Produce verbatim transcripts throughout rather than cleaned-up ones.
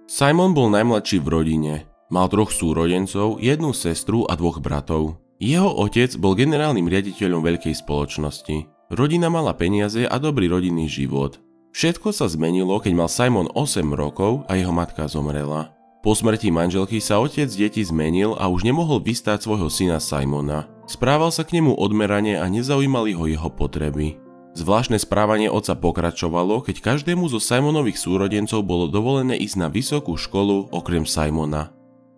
Simon bol najmladší v rodine. Mal troch súrodencov, jednu sestru a dvoch bratov. Jeho otec bol generálnym riaditeľom veľkej spoločnosti. Rodina mala peniaze a dobrý rodinný život. Všetko sa zmenilo, keď mal Simon osem rokov a jeho matka zomrela. Po smrti manželky sa otec detí zmenil a už nemohol vystáť svojho syna Simona. Správal sa k nemu odmerane a nezaujímali ho jeho potreby. Zvláštne správanie otca pokračovalo, keď každému zo Simonových súrodencov bolo dovolené ísť na vysokú školu okrem Simona.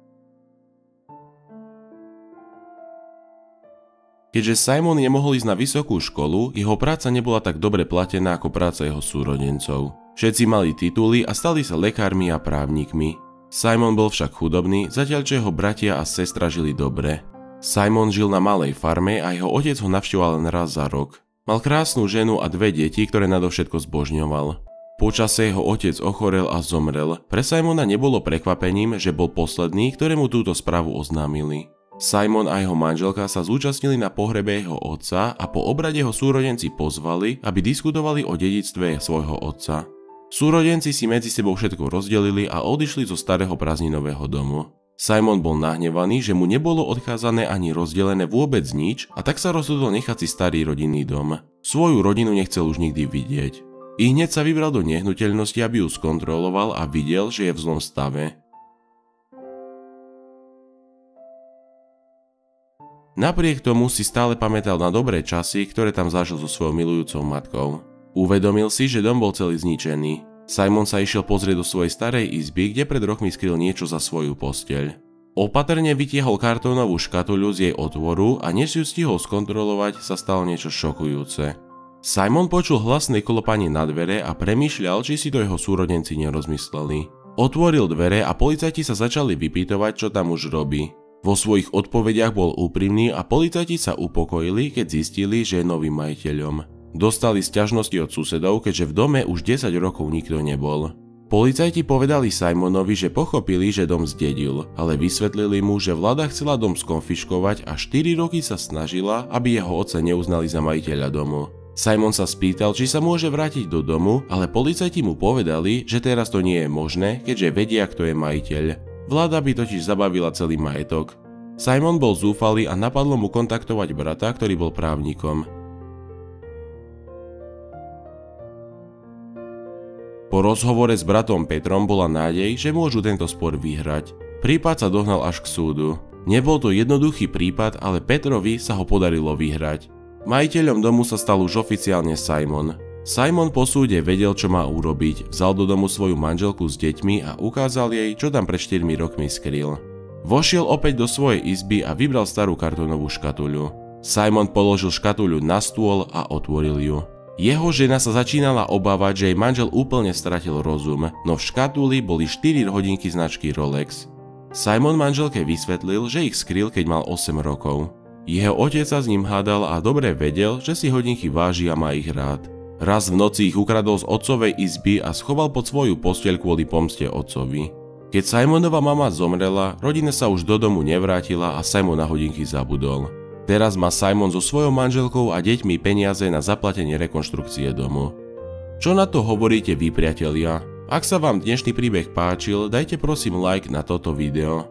Keďže Simon nemohol ísť na vysokú školu, jeho práca nebola tak dobre platená ako práca jeho súrodencov. Všetci mali tituly a stali sa lekármi a právnikmi. Simon bol však chudobný, zatiaľ čo jeho bratia a sestra žili dobre. Simon žil na malej farme a jeho otec ho navštevoval len raz za rok. Mal krásnu ženu a dve deti, ktoré nadovšetko zbožňoval. Počase jeho otec ochorel a zomrel. Pre Simona nebolo prekvapením, že bol posledný, ktorému túto správu oznámili. Simon a jeho manželka sa zúčastnili na pohrebe jeho otca a po obrade ho súrodenci pozvali, aby diskutovali o dedičstve svojho otca. Súrodenci si medzi sebou všetko rozdelili a odišli zo starého prázdninového domu. Simon bol nahnevaný, že mu nebolo odkázané ani rozdelené vôbec nič a tak sa rozhodol nechať si starý rodinný dom. Svoju rodinu nechcel už nikdy vidieť. I hneď sa vybral do nehnuteľnosti, aby ju skontroloval a videl, že je v zlom stave. Napriek tomu si stále pamätal na dobré časy, ktoré tam zažil so svojou milujúcou matkou. Uvedomil si, že dom bol celý zničený. Simon sa išiel pozrieť do svojej starej izby, kde pred rokmi skryl niečo za svoju posteľ. Opatrne vytiahol kartónovú škatuľu z jej otvoru a než ju stihol skontrolovať, sa stalo niečo šokujúce. Simon počul hlasné klopanie na dvere a premýšľal, či si to jeho súrodenci nerozmysleli. Otvoril dvere a policajti sa začali vypýtovať, čo tam už robí. Vo svojich odpovediach bol úprimný a policajti sa upokojili, keď zistili, že je novým majiteľom. Dostali sťažnosti od susedov, keďže v dome už desať rokov nikto nebol. Policajti povedali Simonovi, že pochopili, že dom zdedil, ale vysvetlili mu, že vláda chcela dom skonfiškovať a štyri roky sa snažila, aby jeho otca neuznali za majiteľa domu. Simon sa spýtal, či sa môže vrátiť do domu, ale policajti mu povedali, že teraz to nie je možné, keďže vedia, kto je majiteľ. Vláda by totiž zabavila celý majetok. Simon bol zúfalý a napadlo mu kontaktovať brata, ktorý bol právnikom. Po rozhovore s bratom Petrom bola nádej, že môžu tento spor vyhrať. Prípad sa dohnal až k súdu. Nebol to jednoduchý prípad, ale Petrovi sa ho podarilo vyhrať. Majiteľom domu sa stal už oficiálne Simon. Simon po súde vedel, čo má urobiť, vzal do domu svoju manželku s deťmi a ukázal jej, čo tam pred štyrmi rokmi skryl. Vošiel opäť do svojej izby a vybral starú kartónovú škatuľu. Simon položil škatuľu na stôl a otvoril ju. Jeho žena sa začínala obávať, že jej manžel úplne stratil rozum, no v škatuli boli štyri hodinky značky Rolex. Simon manželke vysvetlil, že ich skryl, keď mal osem rokov. Jeho otec sa s ním hádal a dobre vedel, že si hodinky váži a má ich rád. Raz v noci ich ukradol z otcovej izby a schoval pod svoju posteľ kvôli pomste otcovi. Keď Simonova mama zomrela, rodina sa už do domu nevrátila a Simon na hodinky zabudol. Teraz má Simon so svojou manželkou a deťmi peniaze na zaplatenie rekonštrukcie domu. Čo na to hovoríte vy, priatelia? Ak sa vám dnešný príbeh páčil, dajte prosím like na toto video.